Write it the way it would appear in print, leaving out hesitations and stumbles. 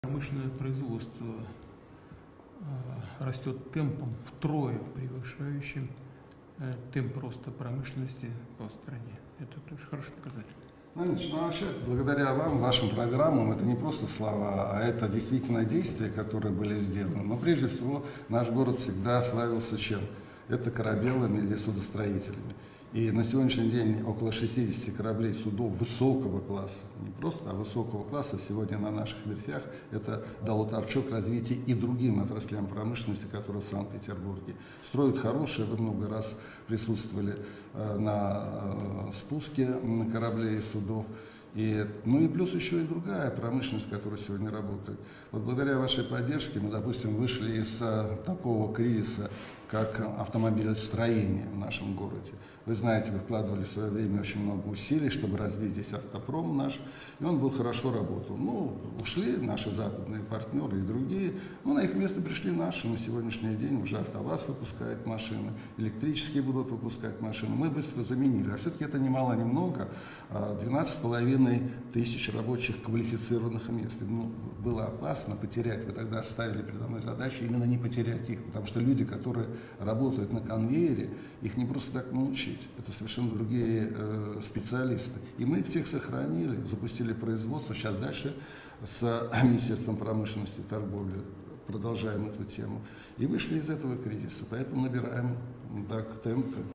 Промышленное производство растет темпом втрое превышающим темп роста промышленности по стране. Это тоже хороший показатель. Вообще, благодаря вам, вашим программам, это не просто слова, а это действительно действия, которые были сделаны. Но прежде всего наш город всегда славился чем? Это корабелами или судостроителями. И на сегодняшний день около 60 кораблей судов высокого класса, не просто, а высокого класса сегодня на наших верфях. Это дало толчок развития и другим отраслям промышленности, которые в Санкт-Петербурге. Строят хорошие, вы много раз присутствовали на спуске кораблей и судов. Ну и плюс еще и другая промышленность, которая сегодня работает. Вот благодаря вашей поддержке мы, допустим, вышли из такого кризиса, как автомобилестроение в нашем городе. Вы знаете, вы вкладывали в свое время очень много усилий, чтобы развить здесь автопром наш, и он был хорошо работал. Ну, ушли наши западные партнеры и другие, но на их место пришли наши. На сегодняшний день уже АвтоВАЗ выпускает машины, электрические будут выпускать машины. Мы быстро заменили, а все-таки это немало, ни много, 12,5 тысяч рабочих квалифицированных мест. Ну, было опасно потерять, вы тогда ставили передо мной задачу именно не потерять их, потому что люди, которые работают на конвейере, их не просто так научить. Это совершенно другие специалисты. И мы их всех сохранили, запустили производство. Сейчас дальше с Министерством промышленности и торговли продолжаем эту тему. И вышли из этого кризиса. Поэтому набираем так темпы.